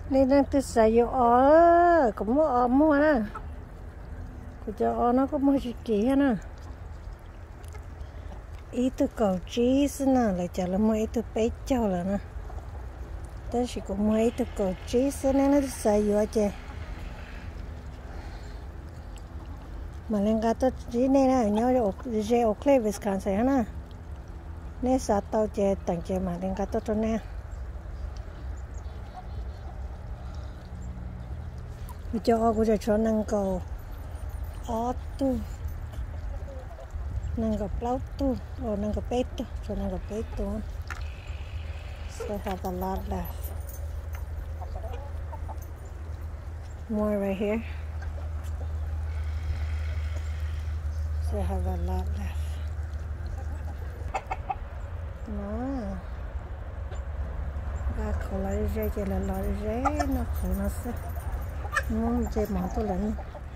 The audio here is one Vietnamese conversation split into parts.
nên đang từ xài vô ó cũng mua ó mua nè của cho ó nó có mua gì kỹ nè ít từ cầu cheese nè lại chả là mua ít từ bếp cho là nè tới chỉ có mua ít từ cầu cheese nên nó xài vô chứ mà lên cái tôi chỉ nên là nhau dễ ok với cái này nè nên sao tao chơi tặng chơi mà lên cái tôi cho nè cho cô cho năng cầu ó tu năng cầu plau tu or năng cầu pet cho năng cầu pet tu so have a lot left more right here so have a lot left no ba khẩu lấy rễ chỉ là lấy rễ nó khẩu nó sẽ muốn chơi món tôi lớn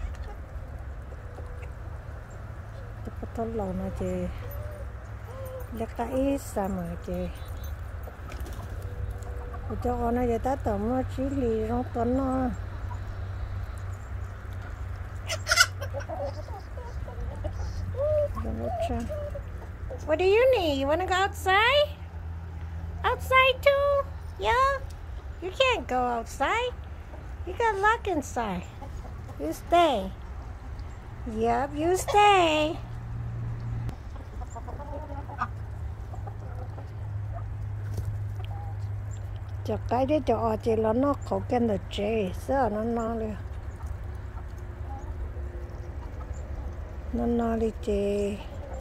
tôi bắt đầu lâu nó chơi lắc cái sao mà chơi cho nó vậy ta tầm nó chỉ lì trong tuần nó what do you need? You wanna go outside? Outside too? Yeah? You can't go outside. You got locked inside. You stay. Yep, you stay. Cho cái đấy cho chị nó khổ cái được chị, sợ nó liền. Nó đi chị.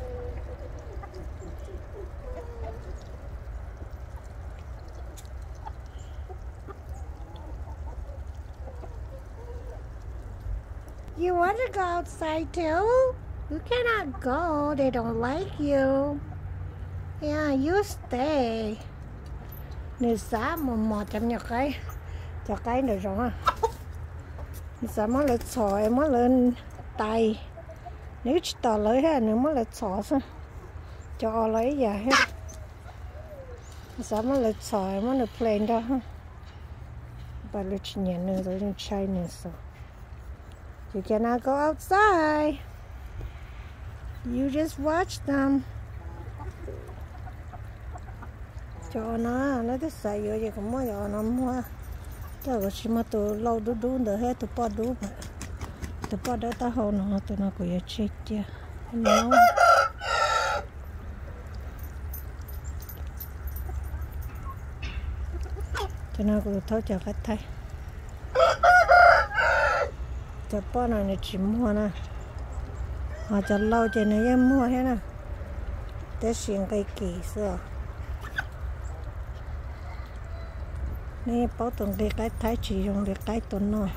You want to go outside too? You cannot go. They don't like you. Yeah, you stay. Nếu xá một trăm nhật cái, cho cái được rồi ha. Nếu xá mới lên sỏi, mới lên tay. Nếu chỉ tỏ lấy ha, nếu mới lên sỏi xong, cho lấy giờ hết. Nếu xá mới lên sỏi, mới lên plane đó ha. Bà lên chỉ nhận nữa rồi lên chai nữa rồi. You cannot go outside. You just watch them. Cho nó thích xài vô vậy cũng mới cho nó mua. Tao có chỉ mà tụi lâu đu được hết tụi bỏ đu mà. Tụi bỏ đó tao hôn nó tụi nó cũng chết chưa. Nó. Tụi nó cũng thôi cho khách thay. Cho bỏ này chỉ mua nè họ cho lâu cho nó em mua hết nè để xuyên cây kỳ xưa nè bảo tồn để cái thái chỉ dùng để cái tuần nó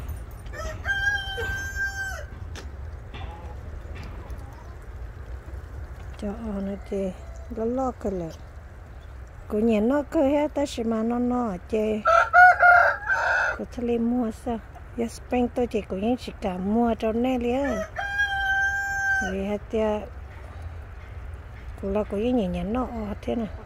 cho nó chị nó lo cái lệ của nhà nó cơ hết ta chỉ mà nó chị có thể lấy mua sao giờ spring tôi chỉ có những chỉ cả mua cho nên liền vì hết tiệt cũng là có những nhà nó thế này